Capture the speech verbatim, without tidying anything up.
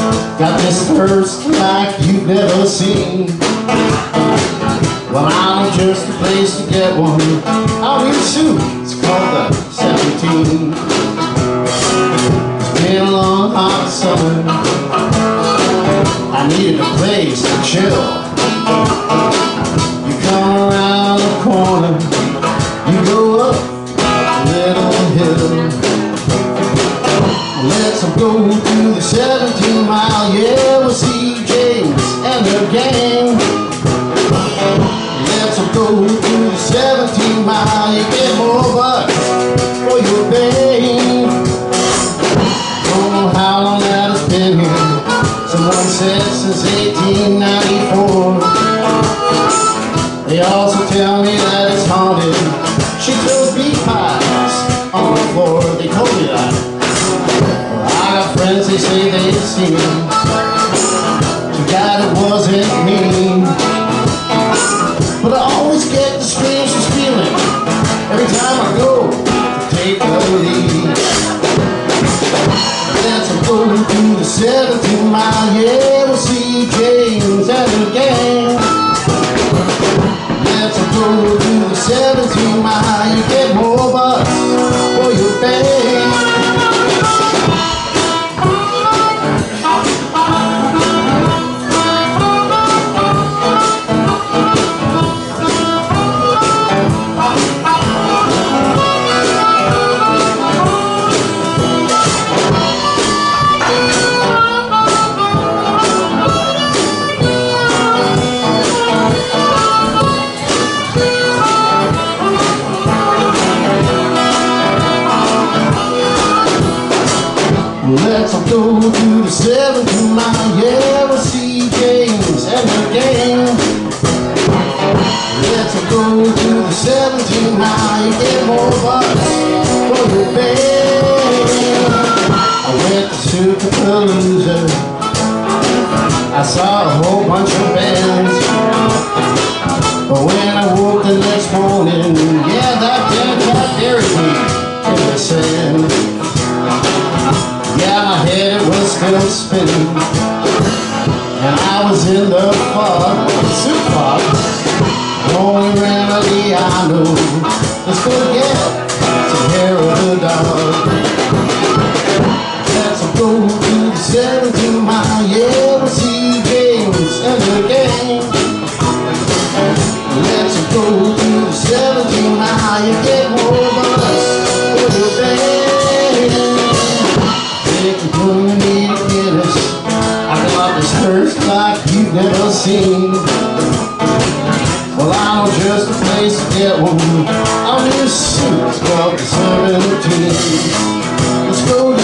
Got this thirst like you've never seen. Well, I'm just a place to get one. I'll need a suit, it's called the seventeen. It's been a long hot summer, I needed a place to chill. You come around the corner, you go up a little hill. Let's go through the seventeen mile, yeah, we'll see James and the gang. Let's go through the seventeen mile, you get more bucks for your bang. Don't know how long that has been here, someone said since eighteen ninety-four. They also tell me that it's haunted, she throws beef pies on the floor, they told me that. I got friends, they say they've seen him, too bad it wasn't me. But I always get the strangest feeling every time I go to take a leak. Let's go through the seventeen mile, yeah, we'll see James and the gang. Let's go through the seventeen mile, you get more bucks for your bang. Let's go to the seventeen mile, yeah, we'll see James and the gang. Let's go to the seventeen mile, you get more bucks for your bang. I went to Superpalooza, I saw a whole bunch of bands. But when I woke the next morning, yeah, that damn cat buried me in the sand. Yeah, my head was still spinning, and I was in the fog, soup fog. The only remedy I know is to get some hair of the dog. Let's go to the seventeen mile, yeah, we'll see James and the gang. Let's go to the seventeen mile, you get more bucks for your bang. When you need a Guinness, I got this thirst like you've never seen. Well, I know just a place to get one. I'll need a suit, it's called the seventeen. Let's go